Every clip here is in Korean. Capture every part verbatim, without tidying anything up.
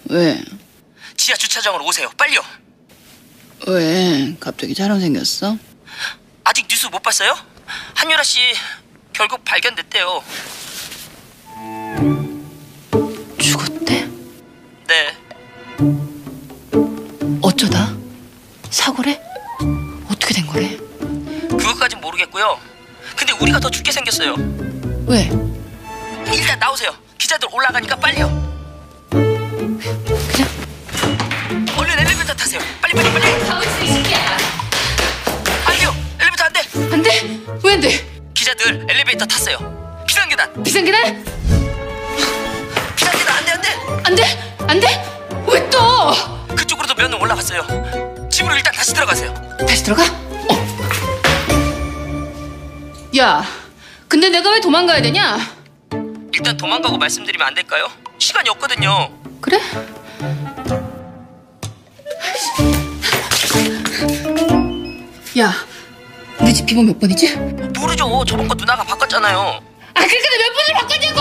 왜? 지하 주차장으로 오세요. 빨리요. 왜? 갑자기 사람 생겼어? 아직 뉴스 못 봤어요? 한유라 씨 결국 발견됐대요. 죽었대? 네. 어쩌다? 사고래? 어떻게 된 거래? 그것까진 모르겠고요. 근데 우리가 더 죽게 생겼어요. 왜? 일단 나오세요. 기자들 올라가니까 빨리요. 그냥? 얼른 엘리베이터 타세요. 빨리 빨리 빨리. 가고 있어, 이 새끼야. 안 돼요. 엘리베이터 안 돼. 안 돼? 왜 안 돼? 기자들 엘리베이터 탔어요. 비상계단. 비상계단? 비상계단 안 돼, 안 돼. 안 돼? 안 돼? 왜 또? 그쪽으로도 몇 명 올라갔어요. 집으로 일단 다시 들어가세요. 다시 들어가? 어. 야, 근데 내가 왜 도망가야 되냐? 일단 도망가고 말씀드리면 안 될까요? 시간이 없거든요. 그래? 야, 우리 집 비번 몇 번이지? 모르죠. 저번 거 누나가 바꿨잖아요. 아, 그러니까 몇 번을 바꿨냐고!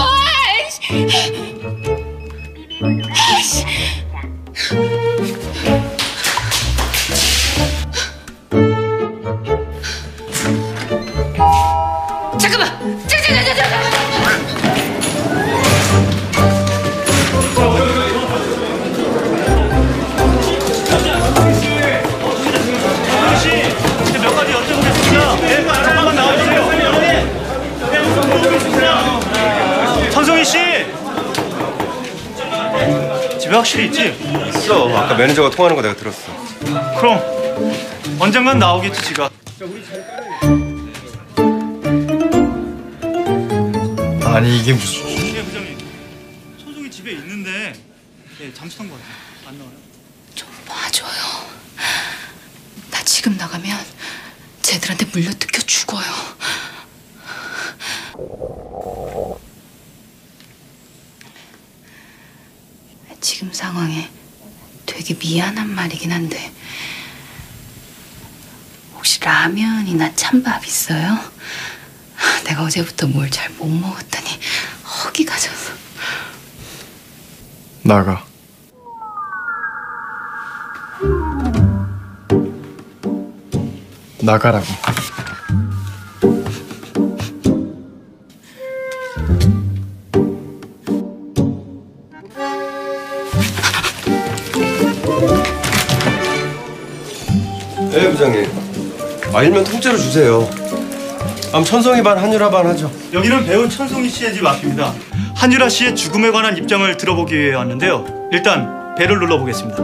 아이씨. 잠깐만! 잠깐, 잠깐, 잠깐! 몇 가지 여쭤보겠습니다. 네, 잠깐만 나와주세요. 천송이 씨! 집에 확실히 있지? 있어. 아까 매니저가 통화하는 거 내가 들었어. 그럼 언젠간 나오겠지, 지가. 아니 이게 무슨... 예, 부장님. 천송이 집에 있는데 예, 잠수탄 거 같아요. 안 나와요? 좀 봐줘요. 나 지금 나가면 쟤들한테 물려 뜯겨 죽어요. 지금 상황에 되게 미안한 말이긴 한데 혹시 라면이나 찬밥 있어요? 내가 어제부터 뭘 잘 못 먹었더니 허기가 져서. 나가. 나가라고. 네, 부장님. 알면 통째로 주세요. 그럼 천송이 반, 한유라 반 하죠. 여기는 배우 천송이 씨의 집 앞입니다. 한유라 씨의 죽음에 관한 입장을 들어보기 위해 왔는데요. 일단 배를 눌러보겠습니다.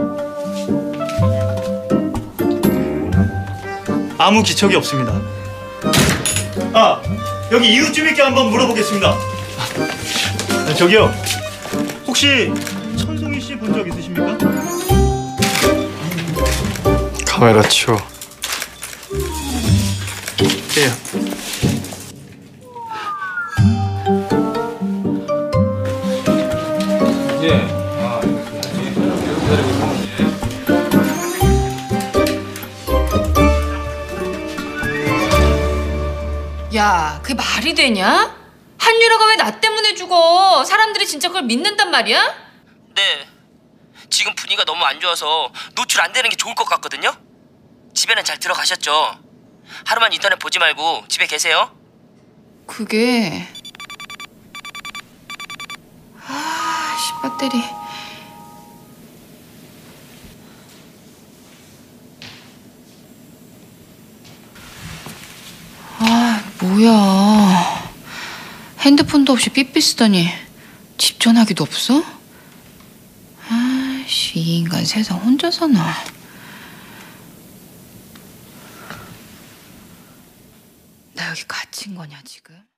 아무 기척이 없습니다. 아, 여기 이웃집에게 한번 물어보겠습니다. 아, 저기요, 혹시 천송이 씨 본 적 있으십니까? 카메라 치워. 예. 야, 그게 말이 되냐? 한유라가 왜 나 때문에 죽어? 사람들이 진짜 그걸 믿는단 말이야? 네. 지금 분위기가 너무 안 좋아서 노출 안 되는 게 좋을 것 같거든요. 집에는 잘 들어가셨죠? 하루만 인터넷 보지 말고 집에 계세요. 그게... 아, 씨, 배터리... 아, 뭐야. 핸드폰도 없이 삐삐 쓰더니 집 전화기도 없어? 아이씨, 이 인간 세상 혼자 사나. 나 여기 갇힌 거냐, 지금?